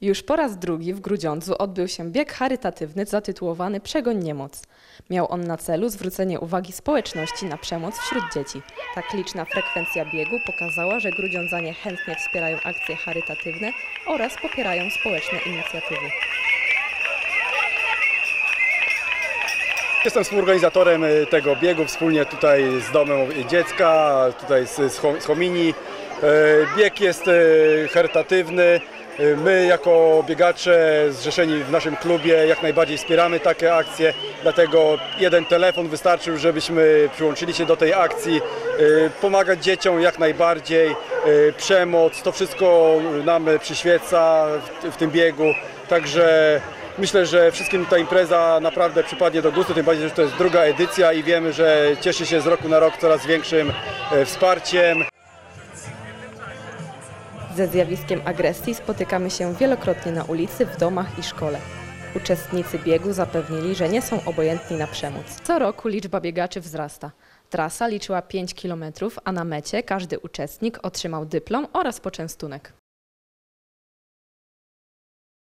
Już po raz drugi w Grudziądzu odbył się bieg charytatywny zatytułowany Przegoń Niemoc. Miał on na celu zwrócenie uwagi społeczności na przemoc wśród dzieci. Tak liczna frekwencja biegu pokazała, że grudziądzanie chętnie wspierają akcje charytatywne oraz popierają społeczne inicjatywy. Jestem współorganizatorem tego biegu wspólnie tutaj z Domem Dziecka, tutaj z Chomini. Bieg jest charytatywny. My jako biegacze zrzeszeni w naszym klubie jak najbardziej wspieramy takie akcje, dlatego jeden telefon wystarczył, żebyśmy przyłączyli się do tej akcji. Pomagać dzieciom jak najbardziej, przemoc, to wszystko nam przyświeca w tym biegu, także myślę, że wszystkim ta impreza naprawdę przypadnie do gustu, tym bardziej, że to jest druga edycja i wiemy, że cieszy się z roku na rok coraz większym wsparciem. Ze zjawiskiem agresji spotykamy się wielokrotnie na ulicy, w domach i szkole. Uczestnicy biegu zapewnili, że nie są obojętni na przemoc. Co roku liczba biegaczy wzrasta. Trasa liczyła 5 km, a na mecie każdy uczestnik otrzymał dyplom oraz poczęstunek.